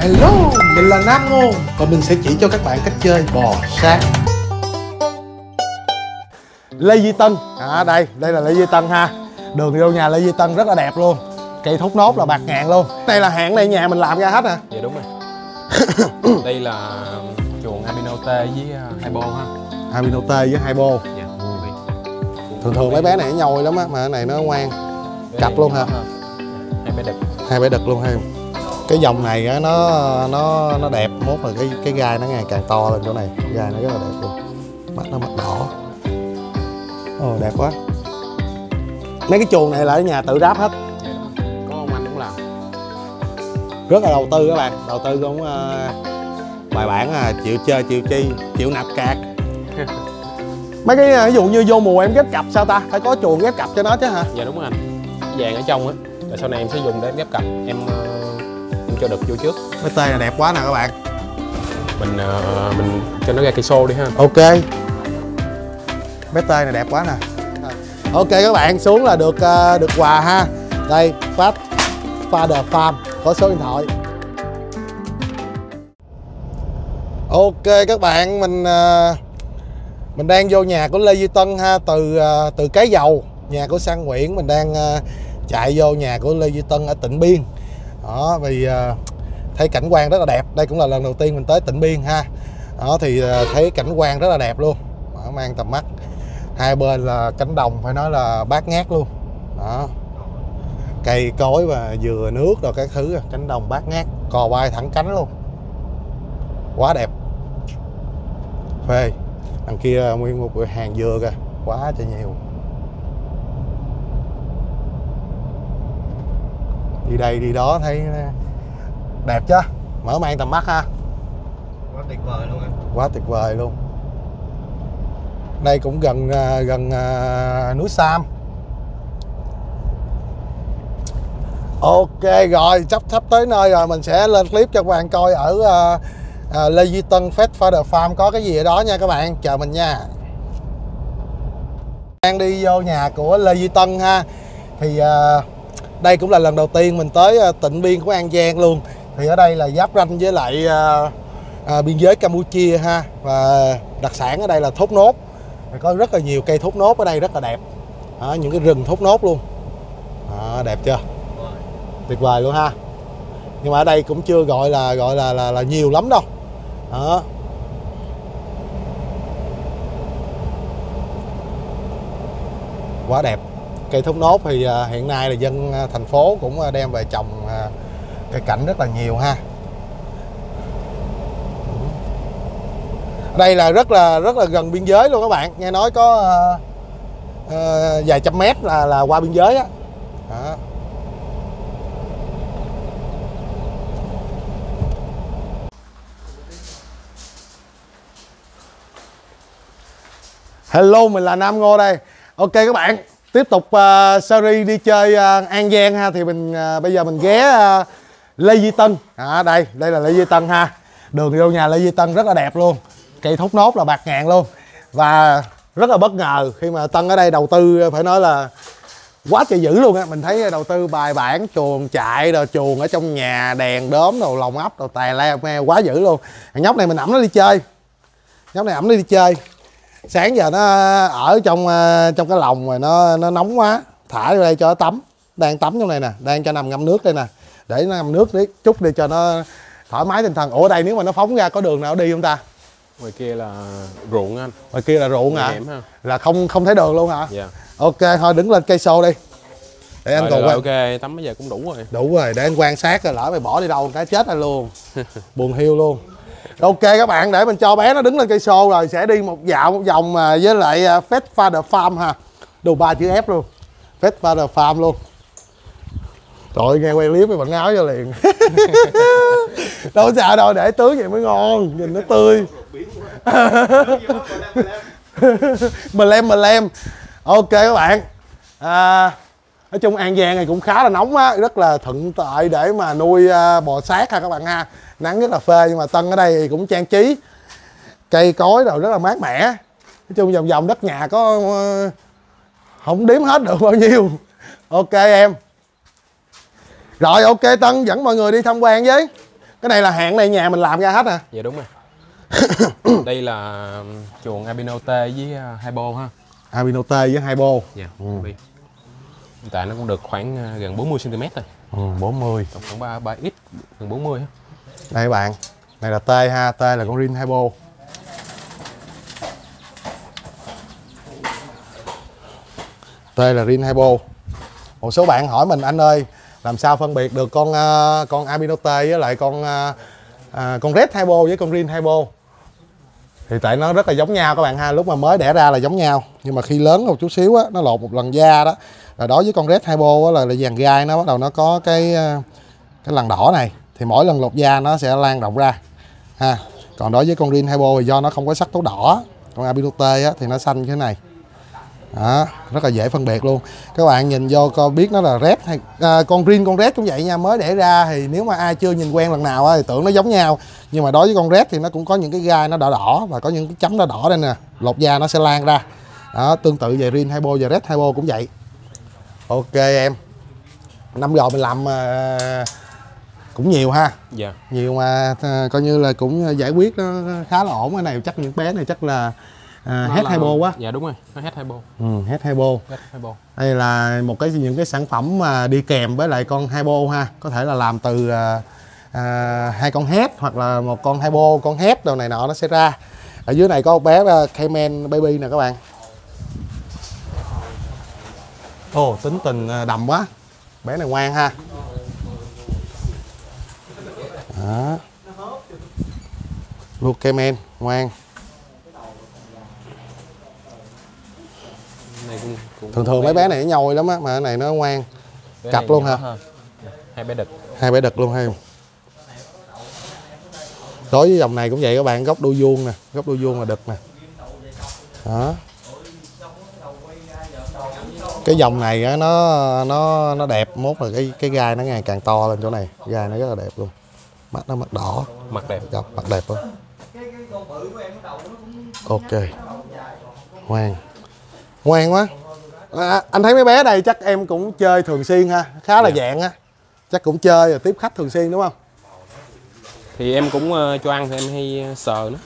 Hello, mình là Nam Ngôn và mình sẽ chỉ cho các bạn cách chơi bò sát. Lê Duy Tân, đây là Lê Duy Tân ha. Đường vô nhà Lê Duy Tân rất là đẹp luôn. Cây thốt nốt là bạc ngàn luôn. Đây là hạng này nhà mình làm ra hết hả? Dạ đúng rồi. Đây là chuồng Albino T với Hypo ha. Albino T với Hypo. Dạ. Thường mấy bé này nó nhồi lắm á, mà cái này nó ngoan. Cặp luôn hả? Hai bé đực. Hai bé đực luôn ha. Cái dòng này á, nó đẹp, mốt là cái gai nó ngày càng to lên chỗ này, gai nó rất là đẹp luôn. Mắt nó mắt đỏ. Ồ đẹp quá. Mấy cái chuồng này là ở nhà tự đáp hết. Dạ. Có ông anh cũng làm. Rất là đầu tư các bạn, đầu tư cũng bài bản, chịu chơi, chịu chi, chịu nạp cạc. Mấy cái ví dụ như vô mùa em ghép cặp sao ta? Phải có chuồng ghép cặp cho nó chứ hả? Dạ đúng rồi anh. Vàng ở trong á. Rồi sau này em sẽ dùng để ghép cặp. Em cho đực vô trước. Cái tê này đẹp quá nè các bạn. Mình cho nó ra cây xô đi ha. Ok. Bé tê này đẹp quá nè. Ok các bạn, xuống là được quà ha. Đây, Father Farm có số điện thoại. Ok các bạn, mình đang vô nhà của Lê Duy Tân ha, từ Cái Dầu, nhà của Sang Nguyễn, mình đang chạy vô nhà của Lê Duy Tân ở Tịnh Biên. Đó, vì thấy cảnh quan rất là đẹp. Đây cũng là lần đầu tiên mình tới Tịnh Biên ha. Đó thì thấy cảnh quan rất là đẹp luôn. Đó, mang tầm mắt. Hai bên là cánh đồng phải nói là bát ngát luôn. Đó. Cây cối và dừa nước rồi các thứ, cánh đồng bát ngát, cò bay thẳng cánh luôn. Quá đẹp. Phê. Đằng kia nguyên một hàng dừa kìa, quá trời nhiều. Đi đây đi đó thấy đẹp chứ, mở mang tầm mắt ha. Quá tuyệt vời luôn anh. Quá tuyệt vời luôn. Đây cũng gần núi Sam. Ok rồi, sắp tới nơi rồi, mình sẽ lên clip cho các bạn coi ở Lê Duy Tân Father Farm có cái gì ở đó nha các bạn, chờ mình nha. Đang đi vô nhà của Lê Duy Tân ha. Thì đây cũng là lần đầu tiên mình tới Tịnh Biên của An Giang luôn. Thì ở đây là giáp ranh với lại biên giới Campuchia ha. Và đặc sản ở đây là thốt nốt. Có rất là nhiều cây thốt nốt ở đây rất là đẹp. Đó, những cái rừng thốt nốt luôn. Đó, đẹp chưa? Tuyệt vời luôn ha. Nhưng mà ở đây cũng chưa gọi là nhiều lắm đâu. Đó. Quá đẹp. Cây thốt nốt thì hiện nay là dân thành phố cũng đem về trồng cây cảnh rất là nhiều ha. Đây là rất là gần biên giới luôn các bạn. Nghe nói có vài trăm mét là qua biên giới á. Đó. Hello, mình là Nam Ngô đây. Ok các bạn, tiếp tục series đi chơi An Giang ha. Thì bây giờ mình ghé Lê Duy Tân. Đây là Lê Duy Tân ha. Đường vô nhà Lê Duy Tân rất là đẹp luôn. Cây thốt nốt là bạc ngàn luôn. Và rất là bất ngờ khi mà Tân ở đây đầu tư phải nói là quá trời dữ luôn á. Mình thấy đầu tư bài bản, chuồng chạy rồi chuồng ở trong nhà, đèn đóm đồ, lồng ấp đồ, tè le me quá dữ luôn. Thằng nhóc này mình ẵm nó đi chơi. Nhóc này ẵm nó đi chơi. Sáng giờ nó ở trong cái lồng rồi nó nóng quá, thả vô đây cho nó tắm. Đang tắm trong này nè, đang cho nằm ngâm nước đây nè. Để nó ngâm nước chút đi cho nó thoải mái tinh thần. Ủa đây nếu mà nó phóng ra có đường nào đi không ta? Ngoài kia là ruộng anh. Ngoài kia là ruộng hả? Là không thấy đường luôn hả? Dạ. Ok thôi đứng lên cây xô đi. Để anh còn ok, tắm bây giờ cũng đủ rồi. Đủ rồi, để anh quan sát rồi lỡ mày bỏ đi đâu cái chết anh luôn. Buồn hiu luôn. Ok các bạn, để mình cho bé nó đứng lên cây xô rồi sẽ đi một vòng với lại Father Farm ha. Đồ 3 chữ F luôn. Father Farm luôn. Trời ơi, nghe quay clip với bận áo vô liền. Đâu có sợ đâu, để tướng vậy mới ngon, nhìn nó tươi. Mà lem. Ok các bạn. Nói chung An Giang này cũng khá là nóng á, rất là thuận lợi để mà nuôi bò sát ha các bạn ha. Nắng rất là phê, nhưng mà Tân ở đây thì cũng trang trí cây cối rồi rất là mát mẻ. Nói chung vòng đất nhà có không đếm hết được bao nhiêu. Ok em. Rồi ok Tân dẫn mọi người đi tham quan với. Cái này là hãng này nhà mình làm ra hết à? Dạ đúng rồi. Đây là chuồng albino T với Hypo ha. Albino T với Hypo. Dạ. Hiện tại nó cũng được khoảng gần 40 cm rồi. 40. Tổng khoảng 3x gần 40 ha. Đây các bạn. Này là T ha, T là con Green Hypo. T là Green Hypo. Một số bạn hỏi mình anh ơi, làm sao phân biệt được con albino T với lại con Red Hypo với con Green Hypo? Thì tại nó rất là giống nhau các bạn ha, lúc mà mới đẻ ra là giống nhau, nhưng mà khi lớn một chút xíu á, nó lột một lần da đó, rồi đối với con Red Hypo á, là vàng gai nó bắt đầu nó có cái lằn đỏ này, thì mỗi lần lột da nó sẽ lan rộng ra ha. Còn đối với con Green Hypo thì do nó không có sắc tố đỏ, con albino T á, thì nó xanh như thế này đó, rất là dễ phân biệt luôn. Các bạn nhìn vô coi biết nó là red hay con Green con Red cũng vậy nha, mới đẻ ra thì nếu mà ai chưa nhìn quen lần nào á, thì tưởng nó giống nhau, nhưng mà đối với con Red thì nó cũng có những cái gai nó đỏ đỏ và có những cái chấm đỏ đỏ đây nè, lột da nó sẽ lan ra đó. Tương tự về Green Hypo và Red Hypo cũng vậy. Ok em, năm rồi mình làm cũng nhiều ha. Dạ. Nhiều mà coi như là cũng giải quyết nó khá là ổn. Cái này chắc những bé này chắc là Het Hypo quá. Dạ đúng rồi, nó Het Hypo. Het Hypo. Het Hypo. Đây là những cái sản phẩm mà đi kèm với lại con Hypo ha. Có thể là làm từ hai con Het hoặc là một con Hypo, con Het đồ này nọ nó sẽ ra. Ở dưới này có một bé Cayman Baby nè các bạn. Ồ, tính tình đầm quá. Bé này ngoan ha. Đó. Look Cayman, ngoan. Thường mấy bé này nó nhồi lắm á, mà cái này nó ngoan. Cặp luôn hả? Hai bé đực. Hai bé đực luôn ha. Đối với dòng này cũng vậy các bạn, góc đuôi vuông nè, góc đuôi vuông là đực nè. Đó. Cái dòng này á, nó đẹp, mốt là cái gai nó ngày càng to lên chỗ này, gai nó rất là đẹp luôn. Mắt nó mắt đỏ. Mặt đẹp. Gặp mặt đẹp luôn. Ok. Ngoan. Ngoan quá. Anh thấy mấy bé đây chắc em cũng chơi thường xuyên ha, khá là dạng á. Chắc cũng chơi rồi tiếp khách thường xuyên đúng không? Thì em cũng cho ăn thì em hay sờ nữa.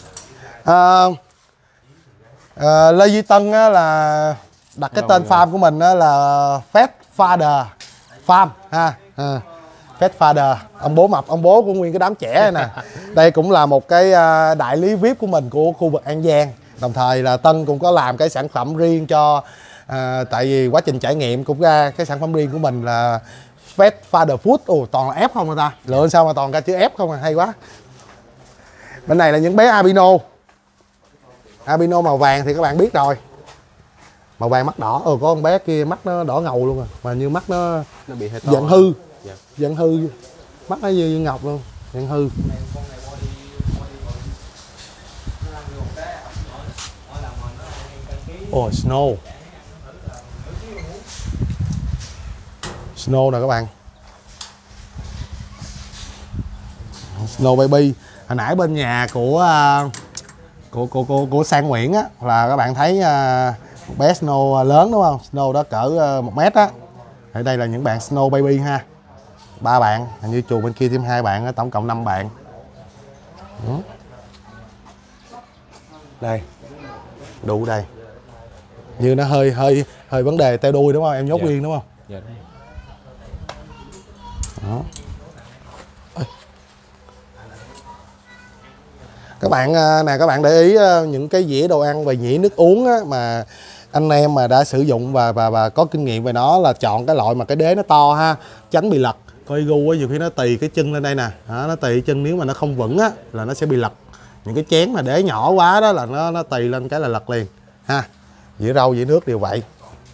Lê Duy Tân á, là đặt cái tên farm của mình á, là Fat Father Farm ha. Fat Father, ông bố mập, ông bố của nguyên cái đám trẻ này nè. Đây cũng là một cái đại lý VIP của mình của khu vực An Giang. Đồng thời là Tân cũng có làm cái sản phẩm riêng cho tại vì quá trình trải nghiệm cũng ra cái sản phẩm riêng của mình là Fat Father Food. Ồ, toàn là F không người ta. Lựa sao mà toàn ra chữ F không à, hay quá. Bên này là những bé albino. Albino màu vàng thì các bạn biết rồi. Màu vàng mắt đỏ. Có con bé kia mắt nó đỏ ngầu luôn à. Mà như mắt nó bị hơi to. giận hư. Dạ. Giận hư. Mắt nó như ngọc luôn. Giận hư. Ồ, Snow. Snow nè các bạn. Snow Baby. Hồi nãy bên nhà của Sang Nguyễn á, là các bạn thấy một bé Snow lớn đúng không? Snow đó cỡ 1 mét á. Ở đây là những bạn Snow Baby ha. 3 bạn, hình như chuồng bên kia thêm 2 bạn, tổng cộng 5 bạn. Đây. Đủ đây. Như nó hơi vấn đề teo đuôi đúng không? Em nhốt riêng đúng không? Dạ đúng. Đó. Các bạn nè, các bạn để ý những cái dĩa đồ ăn và dĩa nước uống á, mà anh em mà đã sử dụng và có kinh nghiệm về nó là chọn cái loại mà cái đế nó to ha, tránh bị lật. Coi gu á, nhiều khi nó tì cái chân lên đây nè, đó, nó tì cái chân, nếu mà nó không vững á là nó sẽ bị lật. Những cái chén mà đế nhỏ quá đó là nó tì lên cái là lật liền ha. Dĩa rau dĩa nước đều vậy.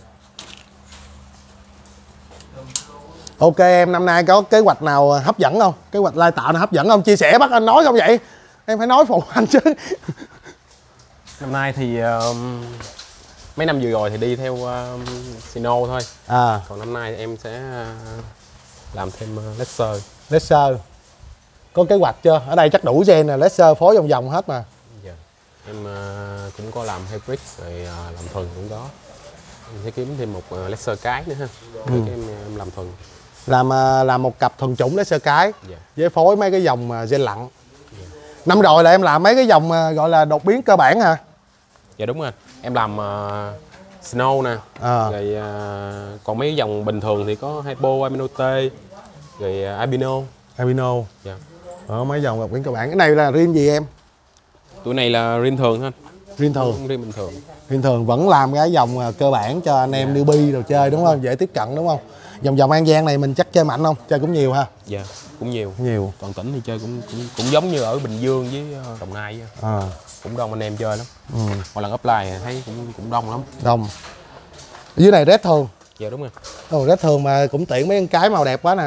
Ok em, năm nay có kế hoạch nào hấp dẫn không? Kế hoạch lai tạo nào hấp dẫn không? Chia sẻ bắt anh nói không vậy? Em phải nói phụ anh chứ. Năm nay thì mấy năm vừa rồi thì đi theo Sino thôi. Còn năm nay em sẽ làm thêm Lesser. Có kế hoạch chưa? Ở đây chắc đủ gen nè, Lesser phối vòng vòng hết mà. Dạ. Em cũng có làm hybrid rồi làm thuần cũng có. Em sẽ kiếm thêm một Lesser cái nữa ha. Cái em làm thuần. làm một cặp thuần chủng Laser cái, với phối mấy cái dòng gen lặn. Năm rồi là em làm mấy cái dòng gọi là đột biến cơ bản hả? Dạ đúng rồi, em làm Snow nè, rồi còn mấy cái dòng bình thường thì có Hypo, Amino T, rồi Albino. Dạ. Mấy dòng đột biến cơ bản. Cái này là rim gì em? Tụi này là rim thường thôi. Rim thường. Rim bình thường. Rim thường vẫn làm cái dòng cơ bản cho anh em newbie rồi chơi đúng không? Dễ tiếp cận đúng không? Dòng An Giang này mình chắc chơi mạnh không? Chơi cũng nhiều ha? Dạ, cũng nhiều. Nhiều. Toàn tỉnh thì chơi cũng giống như ở Bình Dương với Đồng Nai. Cũng đông anh em chơi lắm. Mỗi lần apply thấy cũng đông lắm. Đông. Ở dưới này red thường. Dạ đúng rồi. Red thường mà cũng tiện mấy cái màu đẹp quá nè.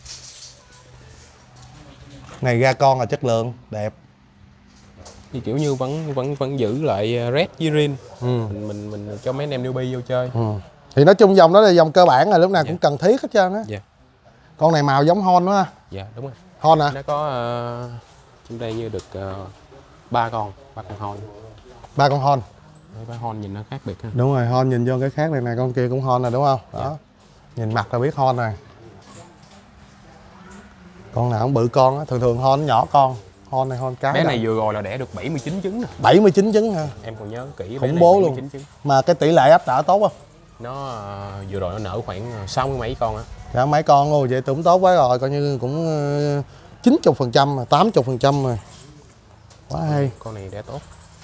Này ra con là chất lượng đẹp. Thì kiểu như vẫn giữ lại red với green. Mình cho mấy anh em newbie vô chơi. Thì nói chung dòng đó là dòng cơ bản là lúc nào cũng cần thiết hết trơn á. Dạ. Con này màu giống Hon đó. Dạ đúng rồi. Hon hả? Nó có trong đây như được 3 con Hon. 3 con Hon. Ba Hon nhìn nó khác biệt ha. Đúng rồi, Hon nhìn vô cái khác này nè, con kia cũng Hon rồi đúng không? Đó. Nhìn mặt là biết Hon rồi. Con nào cũng bự con á, thường Hon nhỏ con. Hon này Hon cái. Bé này vừa rồi là đẻ được 79 trứng nè. 79 trứng ha. Em còn nhớ kỹ. Khủng bố luôn. Mà cái tỷ lệ ấp đỡ tốt không? Nó vừa rồi nó nở khoảng 60 mấy con á. Dạ mấy con luôn, vậy cũng tốt quá rồi, coi như cũng 90%, 80% rồi. Quá hay. Con này đẻ tốt.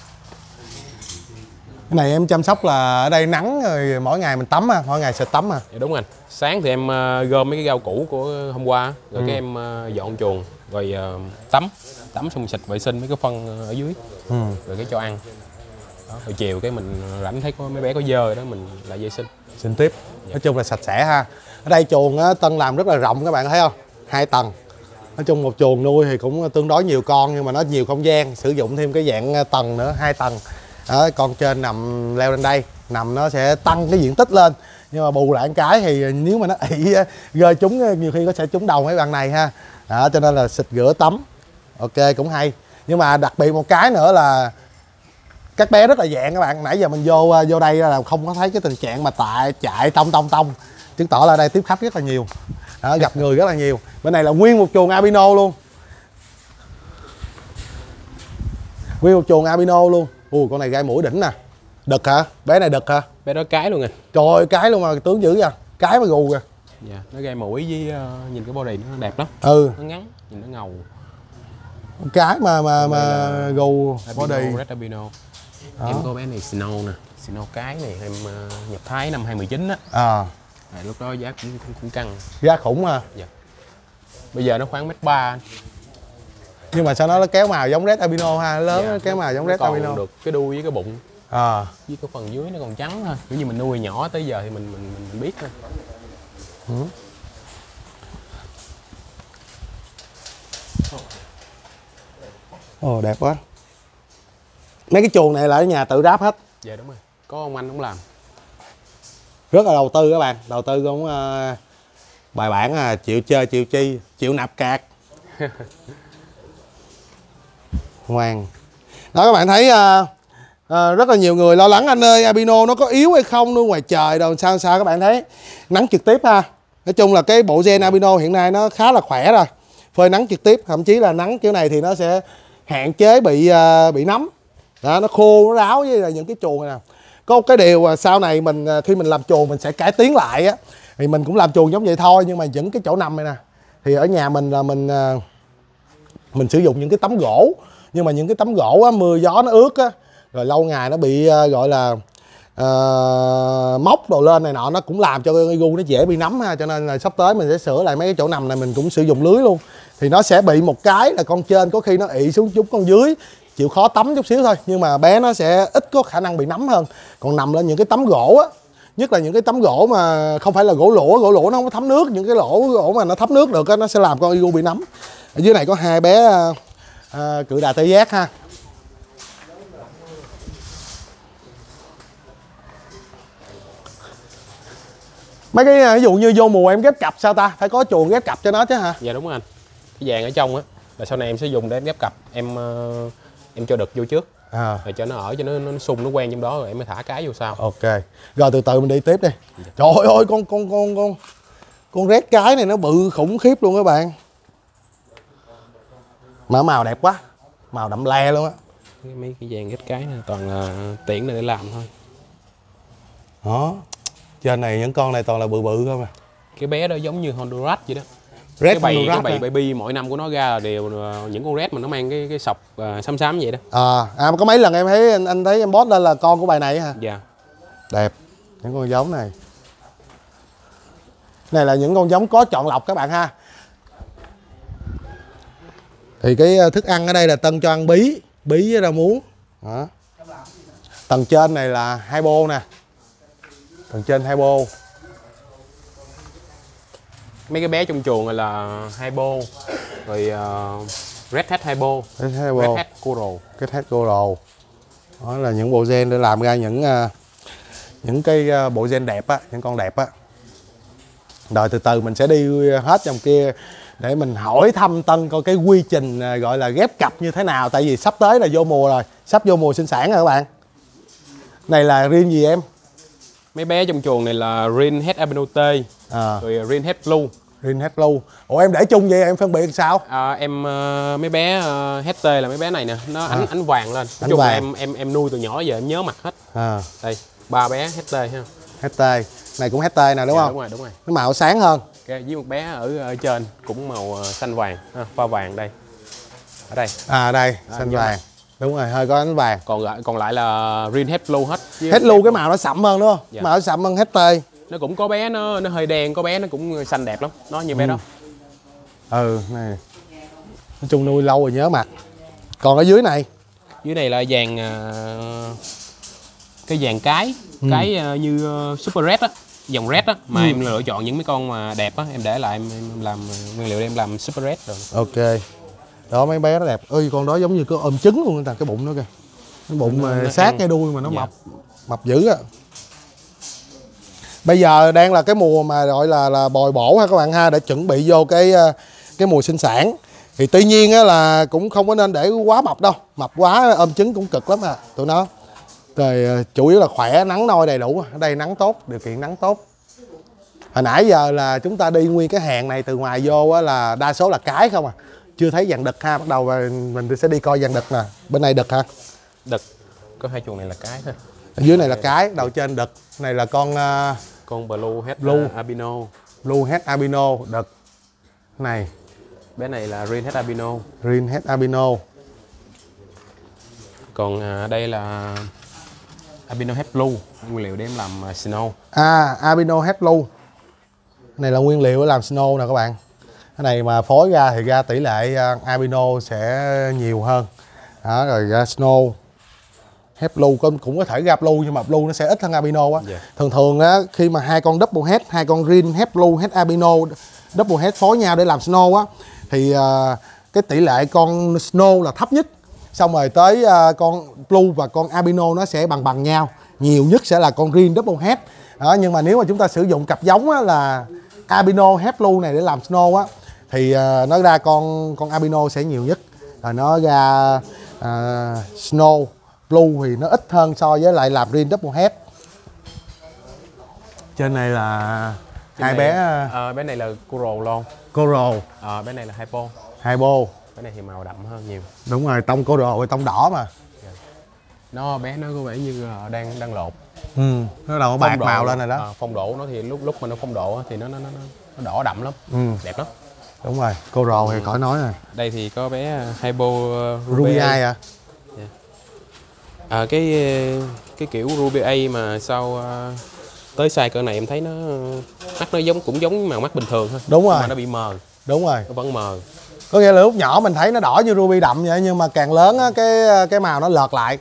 Cái này em chăm sóc là ở đây nắng rồi mỗi ngày mình tắm mỗi ngày xịt tắm Dạ, đúng rồi. Sáng thì em gom mấy cái rau củ của hôm qua, rồi cái em dọn chuồng, rồi tắm xong xịt vệ sinh mấy cái phân ở dưới, rồi cái cho ăn. Đó, rồi chiều cái mình rảnh thấy có mấy bé có dơ rồi đó mình lại vệ sinh tiếp. Nói chung là sạch sẽ ha. Ở đây chuồng Tân làm rất là rộng, các bạn thấy không? 2 tầng. Nói chung một chuồng nuôi thì cũng tương đối nhiều con, nhưng mà nó nhiều không gian, sử dụng thêm cái dạng tầng nữa, 2 tầng. Đó, con trên nằm leo lên đây, nằm nó sẽ tăng cái diện tích lên, nhưng mà bù lại một cái thì nếu mà nó ị rơi trúng nhiều khi có sẽ trúng đầu mấy bạn này ha. Đó, cho nên là xịt rửa tắm. Ok, cũng hay. Nhưng mà đặc biệt một cái nữa là các bé rất là dạng các bạn. Nãy giờ mình vô đây là không có thấy cái tình trạng mà chạy tông, chứng tỏ là đây tiếp khách rất là nhiều. Đó, gặp người rất là nhiều. Bên này là nguyên một chuồng albino luôn. Nguyên một chuồng albino luôn. Ui, con này gai mũi đỉnh nè. Đực hả? Bé này đực hả? Bé đó cái luôn nè. Trời ơi, cái luôn mà tướng dữ kìa. Cái mà gù kìa. Dạ, nó gai mũi với nhìn cái body nó đẹp lắm. Nó ngắn, nhìn nó ngầu. Cái mà gù body. Red albino. Em có bé này Snow nè. Snow cái này em nhập Thái năm 2019 á. Lúc đó giá cũng căng. Giá khủng ha. Dạ. Bây giờ nó khoảng 1m3. Nhưng mà sao nó kéo màu giống Red albino ha, lớn nó kéo màu giống Red albino. Còn được cái đuôi với cái bụng. Với cái phần dưới nó còn trắng thôi. Kiểu như mình nuôi nhỏ tới giờ thì mình biết thôi. Ồ, đẹp quá. Mấy cái chuồng này là ở nhà tự ráp hết. Dạ đúng rồi. Có ông anh cũng làm. Rất là đầu tư các bạn. Đầu tư cũng bài bản, chịu chơi, chịu chi, chịu nạp cạc. Ngoan. Đó các bạn thấy rất là nhiều người lo lắng anh ơi albino nó có yếu hay không nuôi ngoài trời đâu sao các bạn thấy nắng trực tiếp ha. Nói chung là cái bộ gen albino hiện nay nó khá là khỏe rồi, phơi nắng trực tiếp, thậm chí là nắng kiểu này thì nó sẽ hạn chế bị nấm. Đó, nó khô nó ráo với là những cái chuồng này nè. Có một cái điều sau này mình khi mình làm chuồng mình sẽ cải tiến lại á, thì mình cũng làm chuồng giống vậy thôi, nhưng mà những cái chỗ nằm này nè thì ở nhà mình là mình sử dụng những cái tấm gỗ, nhưng mà những cái tấm gỗ á, mưa gió nó ướt á, rồi lâu ngày nó bị gọi là móc đồ lên này nọ, nó cũng làm cho cái gu nó dễ bị nấm ha. Cho nên là sắp tới mình sẽ sửa lại mấy cái chỗ nằm này, mình cũng sử dụng lưới luôn. Thì nó sẽ bị một cái là con trên có khi nó ị xuống chúng con dưới, chịu khó tắm chút xíu thôi, nhưng mà bé nó sẽ ít có khả năng bị nấm hơn. Còn nằm lên những cái tấm gỗ á, nhất là những cái tấm gỗ mà không phải là gỗ lũa nó không có thấm nước, những cái gỗ mà nó thấm nước được á, nó sẽ làm con igu bị nấm. Ở dưới này có 2 bé cự đà tê giác ha. Mấy cái ví dụ như vô mùa em ghép cặp sao ta? Phải có chuồng ghép cặp cho nó chứ hả? Dạ đúng rồi anh. Cái vàng ở trong á là sau này em sẽ dùng để em ghép cặp. Em cho đực vô trước. Rồi cho nó ở cho nó sung nó quen trong đó rồi em mới thả cái vô sau. Ok. Rồi từ từ mình đi tiếp đi. Trời ơi Con red cái này nó bự khủng khiếp luôn các bạn. Mà màu đẹp quá, màu đậm le luôn á. Mấy cái dàn ghét cái này toàn là tiễn này để làm thôi. Đó. Trên này những con này toàn là bự bự không à. Cái bé đó giống như Honduras vậy đó. Red cái bầy baby mỗi năm của nó ra là đều những con red mà nó mang cái sọc xám xám vậy đó. Có mấy lần em thấy anh thấy em post lên là con của bài này hả? Dạ. Đẹp. Những con giống này. Này là những con giống có chọn lọc các bạn ha. Thì cái thức ăn ở đây là Tân cho ăn bí với rau muống. Đó. Tầng trên này là Hypo nè. Tầng trên Hypo. Mấy cái bé trong chuồng này là Hypo. Rồi Red Hat Hypo. Red Hat Coral. Red Hat Coral. Đó là những bộ gen để làm ra những cái bộ gen đẹp á, những con đẹp á. Rồi từ từ mình sẽ đi hết trong kia để mình hỏi thăm Tân coi cái quy trình gọi là ghép cặp như thế nào. Tại vì sắp tới là vô mùa rồi, sắp vô mùa sinh sản rồi các bạn. Này là riêng gì em? Mấy bé trong chuồng này là Green Head Albino T, rồi Green Head Blue. Green Head Blue. Ủa em để chung vậy em phân biệt sao? Mấy bé Head T là mấy bé này nè, nó ánh vàng lên. Nói chung là em nuôi từ nhỏ giờ em nhớ mặt hết. Đây, 3 bé Head T ha. Head T. Này cũng Head T nè đúng không? Đúng rồi. Nó màu sáng hơn. Okay, với một bé ở trên cũng màu xanh vàng, pha vàng đây. Ở đây. Đây, xanh vàng. Đúng rồi, hơi có ánh vàng. Còn lại là Green Head Blue hết. Head Blue cái màu nó sậm hơn đúng không? Dạ. Màu nó sậm hơn Head T. Nó cũng có bé nó hơi đen, có bé nó cũng xanh đẹp lắm. Nó như bé đó. Này. Nói chung nuôi lâu rồi nhớ mặt. Còn ở dưới này. Dưới này là dàn cái dàn cái như Super Red á, dòng Red á mà em lựa chọn những mấy con mà đẹp á, em để lại em làm nguyên liệu để em làm Super Red rồi. Ok. Đó mấy bé nó đẹp. Ơi con đó giống như có ôm trứng luôn cái bụng nó kìa. Cái bụng nó sát cái đuôi mà nó mập dữ á. Bây giờ đang là cái mùa mà gọi là bồi bổ ha các bạn ha, để chuẩn bị vô cái mùa sinh sản. Thì tuy nhiên á là cũng không có nên để quá mập đâu. Mập quá ôm trứng cũng cực lắm à tụi nó. Rồi chủ yếu là khỏe, nắng nôi đầy đủ. Ở đây nắng tốt, điều kiện nắng tốt. Hồi nãy giờ là chúng ta đi nguyên cái hàng này từ ngoài vô á là đa số là cái không à. Chưa thấy dàn đực ha, bắt đầu mình sẽ đi coi dàn đực nè. Bên này đực hả? Đực. Có hai chuồng này là cái thôi. Ở dưới này là cái, đầu trên đực. Này là con Blue Head Albino. Blue Head Albino đực. Này. Bé này là Green Head Albino. Green Head Albino. Còn đây là Albino Head Blue, nguyên liệu để em làm snow. Albino Head Blue. Này là nguyên liệu để làm snow nè các bạn. Cái này mà phối ra thì ra tỷ lệ albino sẽ nhiều hơn. Đó, rồi ra snow. Head Blue cũng có thể ra blue nhưng mà blue nó sẽ ít hơn albino á. Thường á khi mà hai con double head, hai con green head blue, head albino double head phối nhau để làm snow á thì cái tỷ lệ con snow là thấp nhất. Xong rồi tới con blue và con albino nó sẽ bằng nhau. Nhiều nhất sẽ là con green double head. Đó, nhưng mà nếu mà chúng ta sử dụng cặp giống á, là albino head blue này để làm snow á thì nó ra con albino sẽ nhiều nhất. Rồi nó ra snow blue thì nó ít hơn so với lại làm green double head. Trên này là hai bé. Bé này là Coral luôn. Coral. Bé này là Hypo. Hypo. Cái này thì màu đậm hơn nhiều. Đúng rồi, tông Coral rồi tông đỏ mà. Bé nó có vẻ như đang lột. Nó đầu bạc màu lên rồi đó. Phong độ nó thì lúc mà nó phong độ thì nó đỏ đậm lắm. Đẹp lắm. Đúng rồi, Coral thì khỏi nói rồi. Đây thì có bé Hypo Ruby Eye à? Cái kiểu Ruby A mà sau tới size cỡ này em thấy nó mắt nó cũng giống màu mắt bình thường thôi. Đúng rồi. Mà nó bị mờ. Đúng rồi. Nó vẫn mờ. Có nghĩa là lúc nhỏ mình thấy nó đỏ như ruby đậm vậy nhưng mà càng lớn á cái màu nó lợt lại.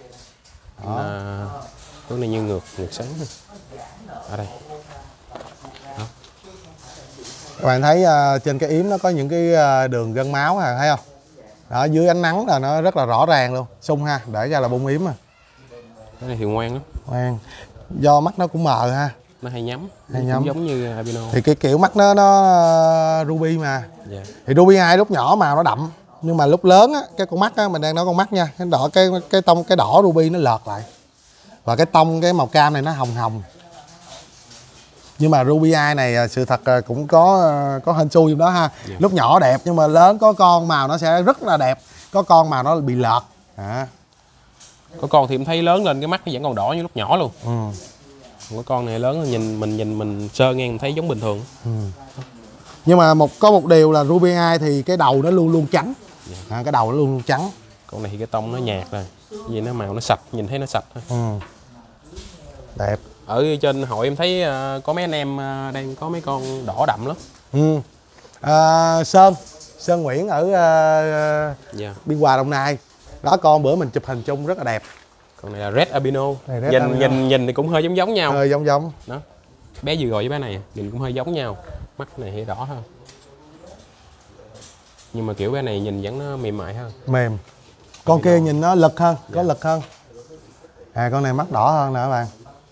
Cái này như ngược sáng. Ở đây. Đó. Các bạn thấy trên cái yếm nó có những cái đường gân máu thấy không? Đó, dưới ánh nắng là nó rất là rõ ràng luôn. Sung ha, để ra là bung yếm mà. Cái này thì ngoan lắm. Ngoan. Do mắt nó cũng mờ ha. Nó hay nhắm. Hay nhắm. Giống như albino. Thì cái kiểu mắt nó ruby mà. Yeah. Thì ruby eye lúc nhỏ màu nó đậm, nhưng mà lúc lớn á, cái con mắt á, mình đang nói con mắt nha, cái đỏ cái đỏ ruby nó lợt lại. Và cái màu cam này nó hồng hồng. Nhưng mà Ruby Eye này sự thật cũng có hên xui trong đó ha. Lúc nhỏ đẹp nhưng mà lớn có con màu nó sẽ rất là đẹp, có con màu nó bị lợt. Có con thì em thấy lớn lên cái mắt nó vẫn còn đỏ như lúc nhỏ luôn. Có con này lớn nhìn mình sơ ngang mình thấy giống bình thường. Nhưng mà có một điều là Ruby Eye thì cái đầu nó luôn luôn trắng. Cái đầu nó luôn luôn trắng. Con này thì cái tông nó nhạt rồi, vì nó màu nó sạch, nhìn thấy nó sạch thôi. Đẹp. Ở trên hội em thấy có mấy anh em đang có mấy con đỏ đậm lắm. Sơn Nguyễn ở Biên Hòa Đồng Nai. Đó, con bữa mình chụp hình chung rất là đẹp. Con này là Red Albino. Nhìn thì cũng hơi giống nhau. Hơi giống. Đó. Bé vừa rồi với bé này nhìn cũng hơi giống nhau. Mắt này hơi đỏ hơn. Nhưng mà kiểu bé này nhìn vẫn nó mềm mại hơn. Mềm. Con kia nhìn nó lực hơn, có lực hơn. Con này mắt đỏ hơn nè các bạn.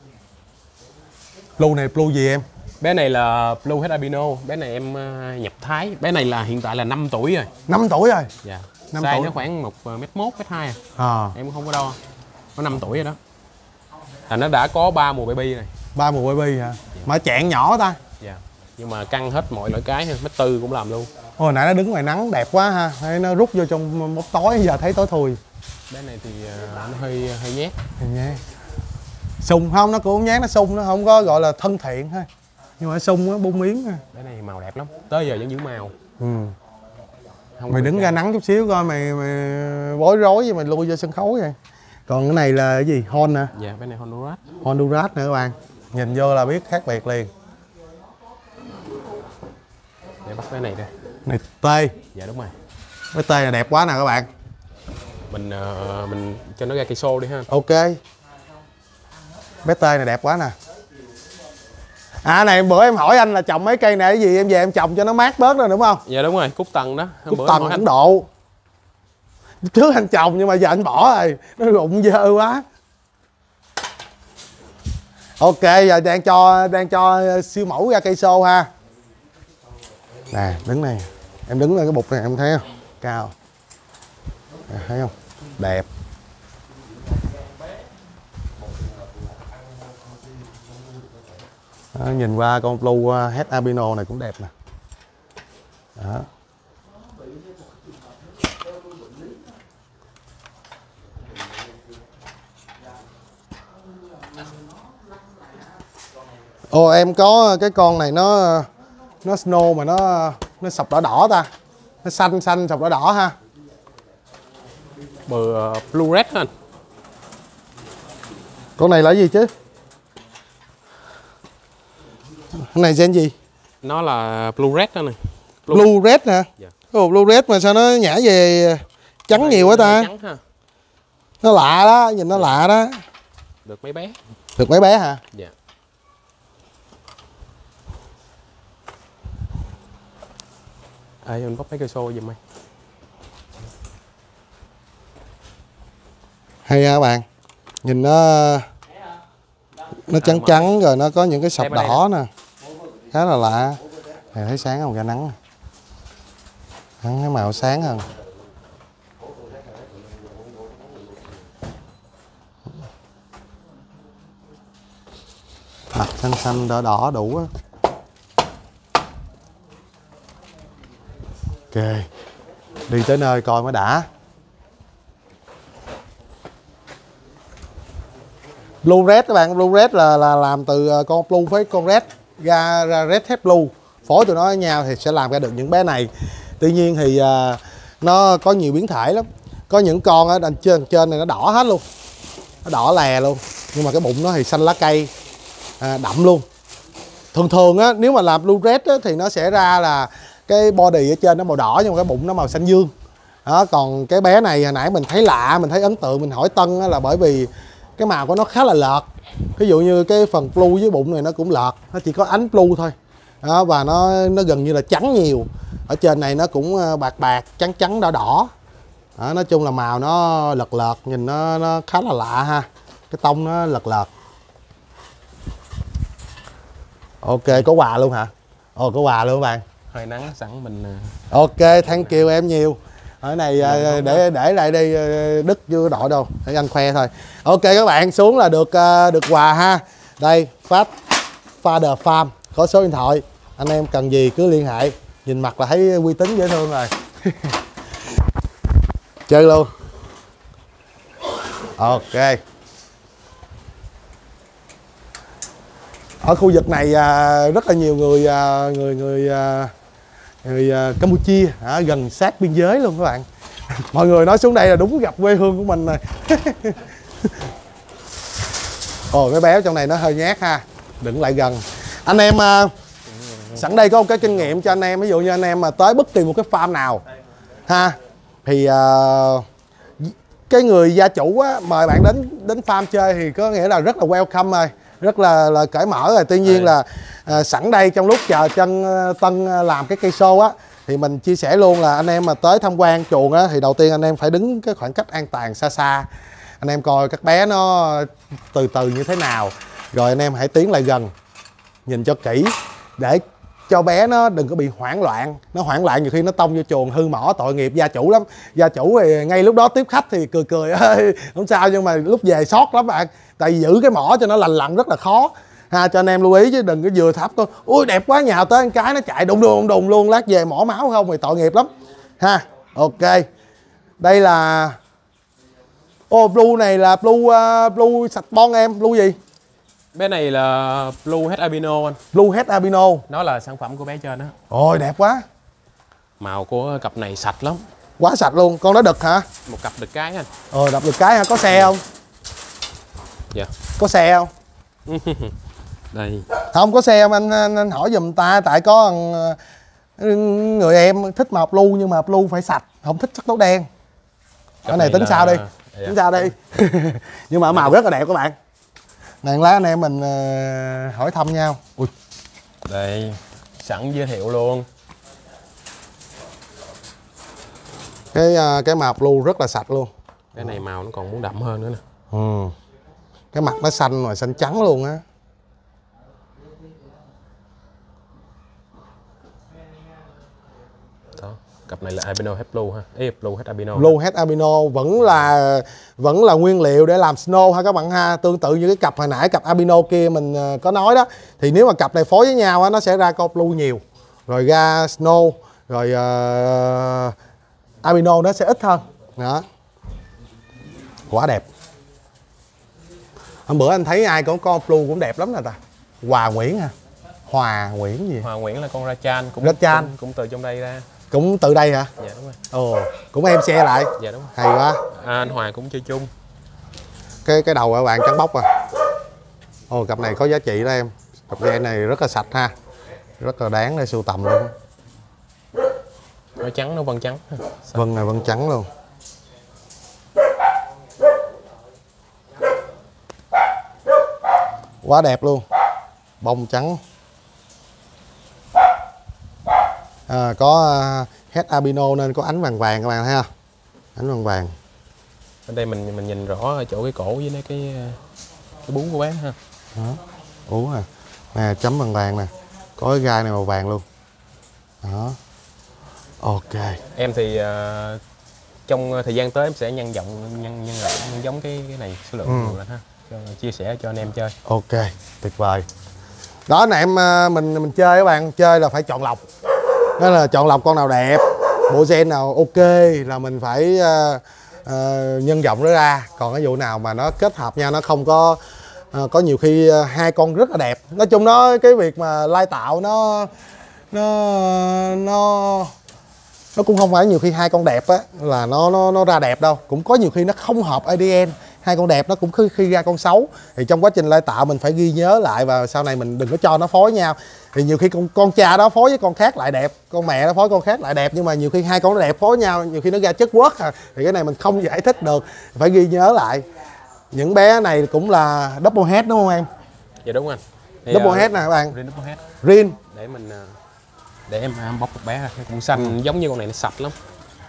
Blue này blue gì em? Bé này là Blue Head Albino. Bé này em nhập Thái. Bé này là hiện tại là 5 tuổi rồi. 5 tuổi rồi? Dạ. 5 size tuổi. nó khoảng 1m1, m2 Em không có đo. Nó 5 tuổi rồi đó. Là nó đã có 3 mùa baby rồi. 3 mùa baby hả? Mà chẹn nhỏ ta? Dạ. Nhưng mà căng hết mọi loại cái, m4 cũng làm luôn. Hồi nãy nó đứng ngoài nắng đẹp quá ha. Hay nó rút vô trong bóng tối, giờ thấy tối thui. Bé này thì nó hơi nhát. Sung không, nó cũng không nhát, nó sung, nó không có gọi là thân thiện thôi. Nhưng mà sung á, bung miếng. Bé này màu đẹp lắm, tới giờ vẫn giữ màu. Mày đứng ra nắng chút xíu coi mày bối rối với mày lui vô sân khấu vậy. Còn cái này là cái gì? Hon nè. Dạ, bé này Honduras. Honduras nữa các bạn. Nhìn vô là biết khác biệt liền. Để bắt bé này đây. Này tê. Dạ đúng rồi. Cái tê này đẹp quá nè các bạn. Mình cho nó ra cây xô đi ha. Ok. Bé tê này đẹp quá nè. Này bữa em hỏi anh là trồng mấy cây này cái gì, em về em trồng cho nó mát bớt rồi đúng không? Dạ đúng rồi, cúc tần đó. Cúc tần Ấn Độ. Trước anh trồng nhưng mà giờ anh bỏ rồi, nó rụng dơ quá. Ok, giờ đang cho siêu mẫu ra cây xô ha. Nè, đứng này. Em đứng lên cái bục này em thấy không? Cao. Thấy không? Đẹp. Đó, nhìn qua con Blue Head Albino này cũng đẹp nè. Đó. Em có cái con này nó snow mà nó sọc đỏ đỏ ta. Nó xanh sọc đỏ đỏ ha. Blue Red hả anh? Con này là gì chứ? Cái này gen gì? Nó là Blue Red đó này. Blue Red nè. Dạ. Blue Red mà sao nó nhả về trắng nhiều quá ta? Trắng ha. Nó lạ đó, nhìn nó lạ đó. Được mấy bé. Được mấy bé hả? Dạ. Anh bóc mấy cây xô giùm mày. Hay ha các bạn. Nhìn nó trắng trắng rồi nó có những cái sọc đỏ nè. Khá là lạ. Này thấy sáng không, ra nắng. Nắng cái màu sáng hơn. Mặt xanh đỏ đỏ đủ á. Ok. Đi tới nơi coi mới đã. Blue Red các bạn, Blue Red là làm từ con Blue với con Red ra Red Head Blue. Phối tụi nó với nhau thì sẽ làm ra được những bé này. Tuy nhiên thì nó có nhiều biến thể lắm. Có những con ở đằng trên này nó đỏ hết luôn. Nó đỏ lè luôn. Nhưng mà cái bụng nó thì xanh lá cây đậm luôn. Thường á, nếu mà làm Blue Red á, thì nó sẽ ra là cái body ở trên nó màu đỏ nhưng mà cái bụng nó màu xanh dương. Đó, còn cái bé này hồi nãy mình thấy lạ, mình thấy ấn tượng, mình hỏi Tân á, là bởi vì cái màu của nó khá là lợt. Ví dụ như cái phần blue với bụng này nó cũng lợt, nó chỉ có ánh blue thôi. Đó, và nó gần như là trắng nhiều. Ở trên này nó cũng bạc trắng đỏ đỏ. Đó, nói chung là màu nó lợt, nhìn nó khá là lạ ha. Cái tông nó lợt. Ok, có quà luôn hả? Có quà luôn các bạn. Hơi nắng sẵn mình. Ok, thank you em nhiều. Ở này để lại đi, Đức chưa đội đâu, để anh khoe thôi. Ok các bạn, xuống là được quà ha. Đây, Father Farm có số điện thoại, anh em cần gì cứ liên hệ, nhìn mặt là thấy uy tín dễ thương rồi. Chơi luôn. Ok. Ở khu vực này rất là nhiều người Campuchia gần sát biên giới luôn các bạn. Mọi người nói xuống đây là đúng gặp quê hương của mình rồi. Ồ, cái béo trong này nó hơi nhát ha, đừng lại gần. Anh em sẵn đây có một cái kinh nghiệm cho anh em, ví dụ như anh em mà tới bất kỳ một cái farm nào ha, thì cái người gia chủ á, mời bạn đến farm chơi thì có nghĩa là rất là welcome rồi, rất là cởi mở rồi. Tuy nhiên là sẵn đây trong lúc chờ chân Tân làm cái cây xô á, thì mình chia sẻ luôn là anh em mà tới tham quan chuồng á, thì đầu tiên anh em phải đứng cái khoảng cách an toàn xa xa, anh em coi các bé nó từ từ như thế nào, rồi anh em hãy tiến lại gần nhìn cho kỹ để cho bé nó đừng có bị hoảng loạn. Nó hoảng loạn nhiều khi nó tông vô chuồng hư mỏ, tội nghiệp gia chủ lắm. Gia chủ thì ngay lúc đó tiếp khách thì cười ơi không sao, nhưng mà lúc về sót lắm bạn, tại vì giữ cái mỏ cho nó lành lặn rất là khó ha. Cho anh em lưu ý chứ đừng có vừa thắp coi ui đẹp quá, nhào tới một cái nó chạy đùng đùng luôn, lát về mỏ máu không thì tội nghiệp lắm ha. Ok, đây là blue này là blue sạch bon em. Blue gì? Bé này là Blue Head Albino anh. Blue Head Albino. Nó là sản phẩm của bé trên đó. Ôi đẹp quá. Màu của cặp này sạch lắm. Quá sạch luôn. Con đó đực hả? Một cặp đực cái anh. Đập đực cái hả? Có xe không? Dạ. Có xe không? Đây. Không có xe không anh hỏi giùm ta, tại có người em thích màu blue nhưng mà blue phải sạch, không thích sắc tố đen. Cái này tính sao đi? Tính sao đi? Nhưng mà màu rất là đẹp các bạn. Này lát anh em mình hỏi thăm nhau. Ui. Đây, sẵn giới thiệu luôn. Cái màu blue rất là sạch luôn. Cái này màu nó còn muốn đậm hơn nữa nè. Cái mặt nó xanh rồi, xanh trắng luôn á. Đó, cặp này là Albino Head Blue ha. Blue Head Albino. Blue Head Albino vẫn là nguyên liệu để làm snow ha các bạn ha. Tương tự như cái cặp hồi nãy, cặp Albino kia mình có nói đó, thì nếu mà cặp này phối với nhau á, nó sẽ ra con blue nhiều, rồi ra snow, rồi Albino nó sẽ ít hơn. Đó. Quá đẹp. Hôm bữa anh thấy ai có con blue cũng đẹp lắm nè ta. Hòa Nguyễn hả? Hòa Nguyễn gì? Hòa Nguyễn là con Rachan, cũng từ trong đây ra. Cũng từ đây hả? Dạ đúng rồi. Cũng em xe lại. Dạ đúng rồi. Hay quá. Anh Hòa cũng chơi chung. Cái đầu các bạn trắng bóc à. Cặp này có giá trị đó em. Cặp gen này rất là sạch ha. Rất là đáng để sưu tầm luôn. Nó trắng, nó vân trắng. Vân này vân trắng luôn. Quá đẹp luôn. Bông trắng. Có Head Albino nên có ánh vàng vàng các bạn thấy không? Ánh vàng vàng. Ở đây mình nhìn rõ ở chỗ cái cổ với cái bún của bé ha. Đó. Nè chấm vàng vàng nè. Có cái gai này màu vàng luôn. Đó. Ok. Em thì trong thời gian tới em sẽ nhân giống cái này số lượng nhiều lên ha. Chia sẻ cho anh em chơi. Ok, tuyệt vời. Đó nè em, mình chơi các bạn, chơi là phải chọn lọc. Đó là chọn lọc con nào đẹp, bộ gen nào ok là mình phải nhân rộng nó ra. Còn cái vụ nào mà nó kết hợp nhau nó không có nhiều khi hai con rất là đẹp. Nói chung nó cái việc mà lai tạo nó cũng không phải nhiều khi hai con đẹp á là nó ra đẹp đâu. Cũng có nhiều khi nó không hợp ADN. Hai con đẹp nó cũng khi ra con xấu, thì trong quá trình lai tạo mình phải ghi nhớ lại và sau này mình đừng có cho nó phối nhau. Thì nhiều khi con cha đó phối với con khác lại đẹp, con mẹ đó phối con khác lại đẹp, nhưng mà nhiều khi hai con nó đẹp phối nhau nhiều khi nó ra chất quất thì cái này mình không giải thích được, phải ghi nhớ lại. Những bé này cũng là double head đúng không em? Dạ đúng anh. Double head nè các bạn. Rin double head. Rin. Để em bóc một bé ra, cũng xanh giống như con này, nó sạch lắm.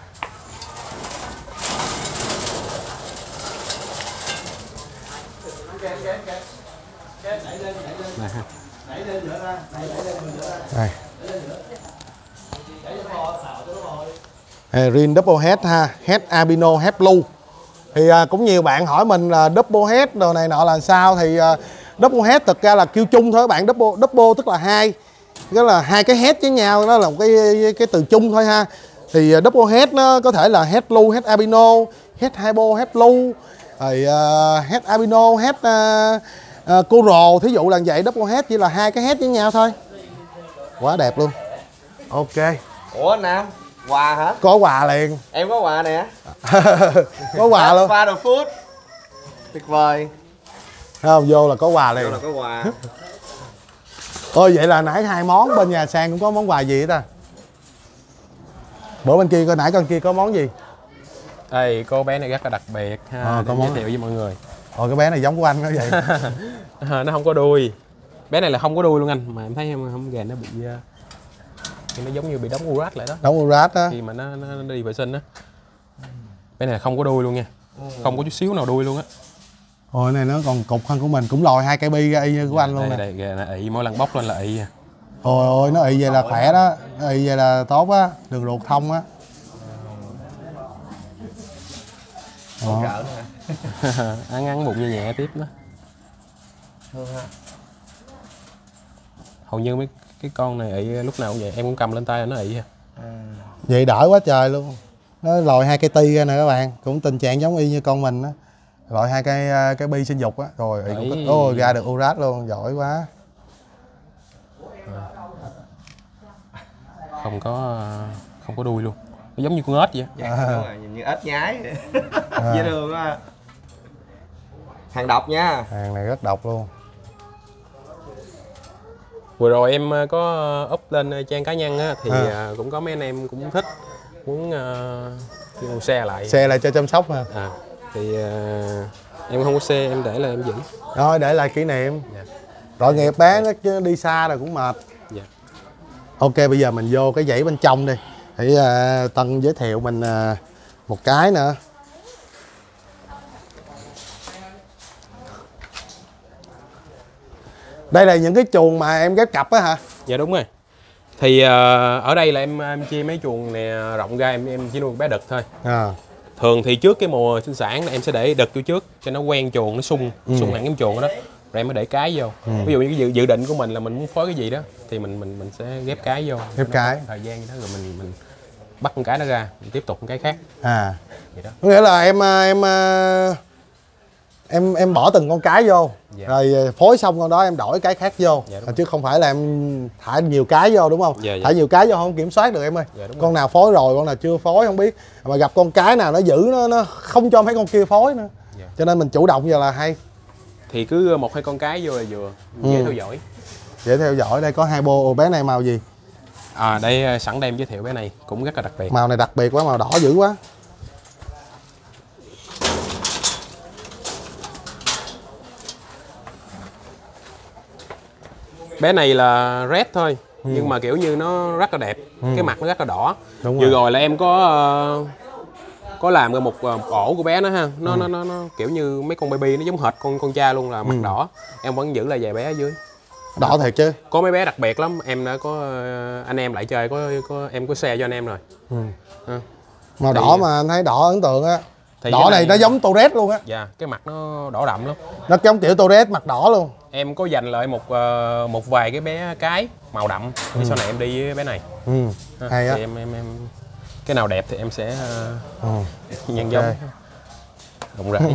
Đây. Rin double head ha, head albino, head blue. Thì cũng nhiều bạn hỏi mình là double head đồ này nọ là sao, thì Double head thực ra là kêu chung thôi các bạn. Double tức là hai, đó là hai cái head với nhau, nó là một cái từ chung thôi ha. Thì double head nó có thể là head blue, head albino, head hypo, head blue, rồi head albino, head coral, thí dụ là vậy. Double head chỉ là hai cái head với nhau thôi. Quá đẹp luôn. Ok. Ủa anh Nam, quà hả? Có quà liền. Em có quà nè. Có quà luôn. Father Food. Tuyệt vời. Thấy không? Vô là có quà liền. Vô là có quà. Ôi vậy là nãy hai món, bên nhà Sang cũng có món quà gì ta? Bữa bên kia coi nãy con kia có món gì? Đây, cô bé này rất là đặc biệt ha, để giới thiệu với mọi người. Ôi cái bé này giống của anh đó vậy. Nó không có đuôi. Bé này là không có đuôi luôn anh, mà em thấy em không gà nó bị nó giống như bị đóng urat lại đó. Đóng urat á. Khi mà nó đi vệ sinh á. Bé này là không có đuôi luôn nha. Không có chút xíu nào đuôi luôn á. Ôi này nó còn cục hơn của mình, cũng lòi hai cây bi ra y như của anh luôn nè. Đây gà nó ị, mỗi lần bóc lên là ị. Ôi nó ị vậy là khỏe đó, nó ị vậy là tốt á, đường ruột thông á. Ăn bụng nhẹ nhẹ tiếp đó. Hầu như mấy cái con này ị lúc nào cũng vậy, em cũng cầm lên tay là nó ị. Vậy đỡ quá trời luôn. Nó lòi hai cây ti ra nè các bạn, cũng tình trạng giống y như con mình á. Lòi hai cái bi sinh dục á, rồi ị cũng ôi ra được urat luôn, giỏi quá. Không có đuôi luôn, nó giống như con ếch vậy. Dạ, đúng rồi, nhìn như ếch nhái. Dễ thương quá. Hàng độc nha. Hàng này rất độc luôn. Vừa rồi em có up lên trang cá nhân á, thì cũng có mấy anh em cũng thích muốn share lại. Xe lại cho chăm sóc ha. Thì em không có xe, em để là em giữ. Rồi để lại kỷ niệm. Dạ. Tội nghiệp bé nó chứ đi xa rồi cũng mệt. Dạ. Ok bây giờ mình vô cái dãy bên trong đi. Thì Tân giới thiệu mình một cái nữa. Đây là những cái chuồng mà em ghép cặp á hả? Dạ đúng rồi. Thì ở đây là em chia mấy chuồng này rộng ra, em chỉ nuôi bé đực thôi. Thường thì trước cái mùa sinh sản em sẽ để đực vô trước cho nó quen chuồng, nó sung hẳn cái chuồng đó. Rồi em mới để cái vô. Ví dụ như cái dự định của mình là mình muốn phối cái gì đó thì mình sẽ ghép cái vô. Ghép cái. Thời gian như đó rồi mình bắt con cái nó ra, mình tiếp tục con cái khác. Vậy đó. Có nghĩa là em bỏ từng con cái vô, rồi phối xong con đó em đổi cái khác vô, chứ không phải là em thả nhiều cái vô đúng không? Thả nhiều cái vô không kiểm soát được em ơi. Con nào phối rồi, con nào chưa phối không biết, mà gặp con cái nào nó giữ nó không cho mấy con kia phối nữa, cho nên mình chủ động giờ là hay. Thì cứ một hai con cái vô là vừa, dễ theo dõi. Dễ theo dõi. Đây có hai bô. Bé này màu gì? Đây sẵn đây em giới thiệu bé này cũng rất là đặc biệt. Màu này đặc biệt quá, màu đỏ dữ quá. Bé này là red thôi, nhưng mà kiểu như nó rất là đẹp, cái mặt nó rất là đỏ. Đúng Vừa rồi là em có làm ra một ổ của bé nó ha, nó kiểu như mấy con baby nó giống hệt con cha luôn, là mặt đỏ. Em vẫn giữ lại vài bé ở dưới. Đỏ thiệt chứ. Có mấy bé đặc biệt lắm, em đã có anh em lại chơi, em có share cho anh em rồi. Màu đỏ mà anh thấy đỏ ấn tượng á. Đỏ này nó giống Tourette luôn á. Dạ, cái mặt nó đỏ đậm lắm. Nó giống kiểu Tourette, mặt đỏ luôn. Em có dành lại một vài cái bé cái màu đậm để sau này em đi với bé này. Hay á. Thì em cái nào đẹp thì em sẽ nhân giống rộng rãi.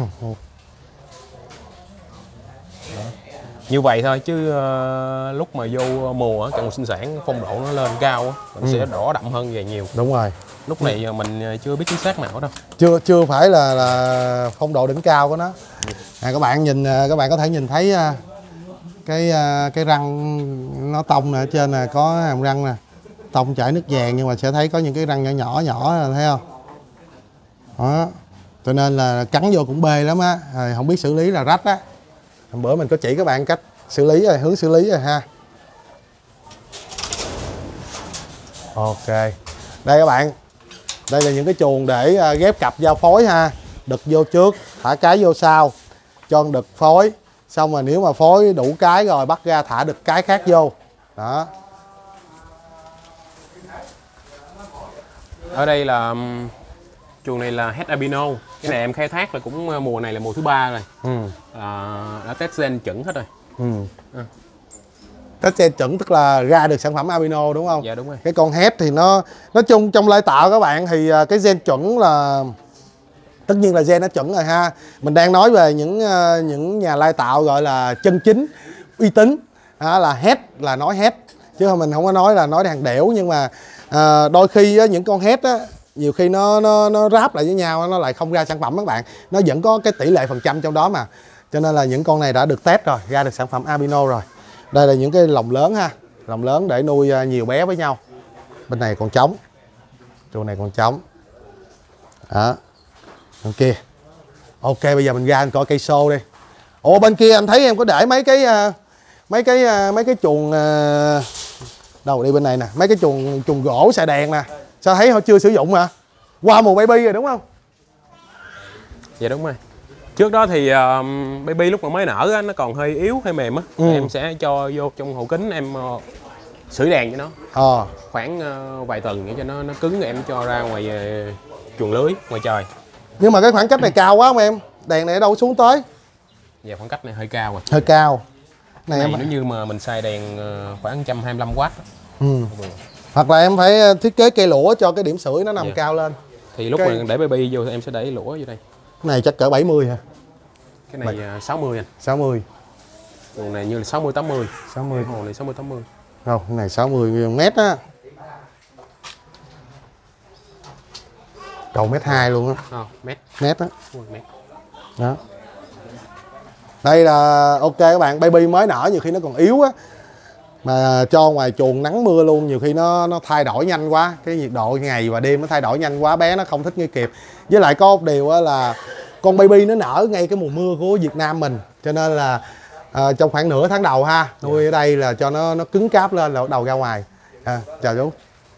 Như vậy thôi chứ lúc mà vô mùa càng sinh sản phong độ nó lên cao á, mình sẽ đỏ đậm hơn về nhiều. Đúng rồi. Lúc này mình chưa biết chính xác màu đâu. Chưa phải là phong độ đỉnh cao của nó. Các bạn nhìn, các bạn có thể nhìn thấy cái răng nó tông nè, ở trên nè có hàm răng nè, tông chảy nước vàng, nhưng mà sẽ thấy có những cái răng nhỏ nhỏ thấy không? Đó. Cho nên là cắn vô cũng bê lắm á, không biết xử lý là rách á. Hôm bữa mình có chỉ các bạn cách xử lý rồi, hướng xử lý rồi ha. Ok. Đây các bạn. Đây là những cái chuồng để ghép cặp giao phối ha. Đực vô trước, thả cái vô sau, cho con đực phối. Xong rồi nếu mà phối đủ cái rồi bắt ra thả đực cái khác vô. Đó. Ở đây là chuồng này là het albino. Cái này em khai thác là cũng mùa này là mùa thứ 3 rồi. Đã test gen chuẩn hết rồi. Test gen chuẩn tức là ra được sản phẩm albino đúng không? Dạ đúng rồi. Cái con hét thì nó nói chung trong lai tạo các bạn thì cái gen chuẩn là tất nhiên là gen nó chuẩn rồi ha. Mình đang nói về những nhà lai tạo gọi là chân chính, uy tín, là hét là nói hét chứ mình không có nói là nói hàng đẻo. Nhưng mà đôi khi những con hét á, nhiều khi nó ráp lại với nhau nó lại không ra sản phẩm các bạn, nó vẫn có cái tỷ lệ phần trăm trong đó mà, cho nên là những con này đã được test rồi, ra được sản phẩm albino rồi. Đây là những cái lồng lớn ha, lồng lớn để nuôi nhiều bé với nhau. Bên này còn trống, chuồng này còn trống đó, bên kia. Ok, bây giờ mình ra coi cây xô đi. Ồ, bên kia anh thấy em có để mấy cái chuồng đâu đi bên này nè, mấy cái chuồng gỗ xài đèn nè, sao thấy họ chưa sử dụng hả? Qua mùa baby rồi đúng không? Dạ đúng rồi. Trước đó thì baby lúc mà mới nở á, nó còn hơi yếu, hơi mềm á. Em sẽ cho vô trong hộp kính, em sưởi đèn cho nó khoảng vài tuần để cho nó cứng, rồi em cho ra ngoài chuồng lưới ngoài trời. Nhưng mà cái khoảng cách này cao quá không em? Đèn này ở đâu xuống tới? Dạ khoảng cách này hơi cao rồi. Hơi cao. Này nếu như mà mình xài đèn khoảng 125W. Hoặc là em phải thiết kế cây lũa cho cái điểm sưởi nó nằm cao lên. Thì lúc mà để baby vô thì em sẽ để lũa vô đây. Cái này chắc cỡ 70 hả? Cái này 60 anh. 60. Còn này như là 60 80. 60. Hồ này 60 80. Không, cái này 60 mét á. Cầu mét 2 luôn á. Mét. Mét á. Mét. Đó. Đây là ok các bạn, baby mới nở nhiều khi nó còn yếu á. Mà cho ngoài chuồng nắng mưa luôn, nhiều khi nó thay đổi nhanh quá, cái nhiệt độ ngày và đêm nó thay đổi nhanh quá, bé nó không thích nghi kịp. Với lại có một điều là con baby nó nở ngay cái mùa mưa của Việt Nam mình, cho nên là trong khoảng nửa tháng đầu ha, nuôi ở đây là cho nó cứng cáp lên là bắt đầu ra ngoài. Chào chú.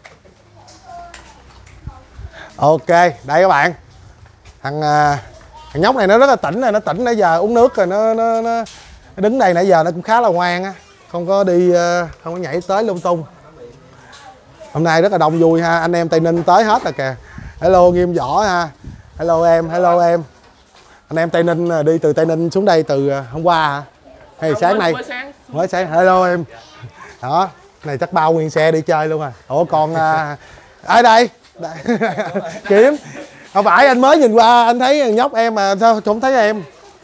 Ok, đây các bạn, thằng nhóc này nó rất là tỉnh rồi, nó tỉnh nãy giờ uống nước rồi, nó đứng đây nãy giờ nó cũng khá là ngoan á, không có đi không có nhảy tới lung tung. Hôm nay rất là đông vui ha, anh em Tây Ninh tới hết rồi kìa. Hello Nghiêm Võ ha, hello em, hello em. Anh em Tây Ninh đi từ Tây Ninh xuống đây từ hôm qua hả? Hay sáng nay? Mới sáng. Hello em. Đó, này chắc bao nguyên xe đi chơi luôn à. Ủa còn ai đây? Kiếm. Không phải, anh mới nhìn qua anh thấy nhóc em mà sao không thấy em?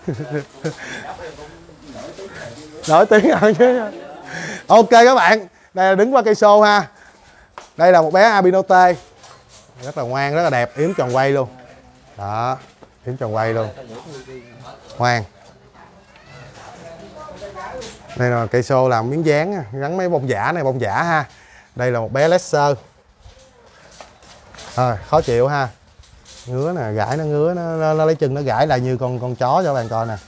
Nổi tiếng rồi chứ. Ok các bạn, đây là đứng qua cây xô ha. Đây là một bé albino T, rất là ngoan, rất là đẹp, yếm tròn quay luôn. Đó, yếm tròn quay luôn, ngoan. Đây là cây xô làm miếng dán, gắn mấy bông giả này, bông giả ha. Đây là một bé Lesser. Khó chịu ha, ngứa nè, gãi nó ngứa, nó lấy chân nó gãi lại như con chó cho bạn coi nè.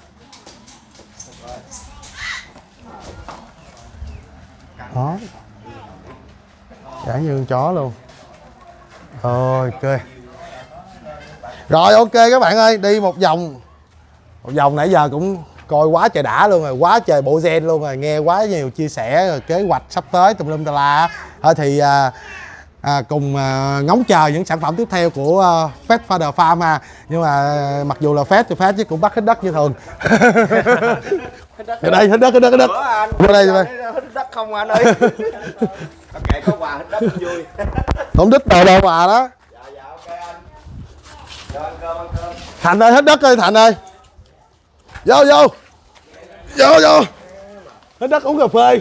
Đó, gãi như con chó luôn. Ok. Rồi ok các bạn ơi, đi một vòng nãy giờ cũng coi quá trời đã luôn rồi, quá trời bộ gen luôn rồi, nghe quá nhiều chia sẻ rồi kế hoạch sắp tới tùm lum tà la. Thôi thì cùng ngóng chờ những sản phẩm tiếp theo của Pet Father Farm ha. Nhưng mà mặc dù là Pet thì Pet chứ cũng bắt hít đất như thường. Ở đây hít đất. Vô đây hít đất không anh ơi. Kệ có quà hít đất cũng vui. Không đít đồ quà đó. Dạ ok anh. Rồi ăn cơm. Thành ơi, hít đất ơi Thành ơi. Vô. Hít đất uống cà phê.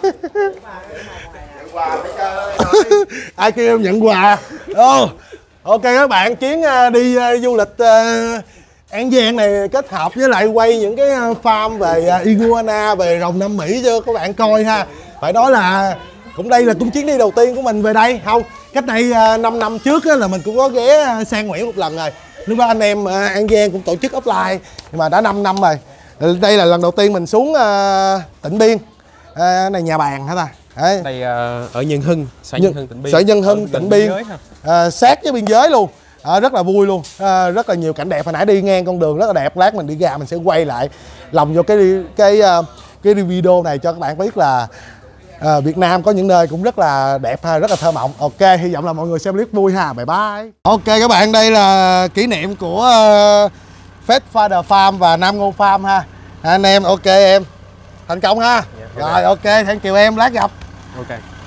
Ai kêu em nhận quà. Ok các bạn, Chiến đi du lịch An Giang này kết hợp với lại quay những cái farm về iguana, về rồng Nam Mỹ cho các bạn coi ha. Phải nói là đây là chuyến đi đầu tiên của mình về đây. Không, cách đây 5 năm trước là mình cũng có ghé Sang Nguyễn một lần rồi. Lúc đó anh em An Giang cũng tổ chức offline, nhưng mà đã 5 năm rồi. Đây là lần đầu tiên mình xuống Tịnh Biên. Này nhà bàn hả ta? Đấy. Đây ở Nhân Hưng, xã Nhân Hưng Tịnh Biên. Xã Nhân Hưng Tịnh Biên, sát với biên giới luôn. Rất là vui luôn, rất là nhiều cảnh đẹp. Hồi nãy đi ngang con đường rất là đẹp, lát mình đi ra mình sẽ quay lại lòng vô cái video này cho các bạn biết là Việt Nam có những nơi cũng rất là đẹp ha, rất là thơ mộng. Ok, hy vọng là mọi người xem clip vui ha. Bye bye. Ok các bạn, đây là kỷ niệm của Pet Father Farm và Nam Ngô Farm ha. Anh em ok em. thành công ha. Dạ, Rồi ok, thank you em, lát gặp. Ok.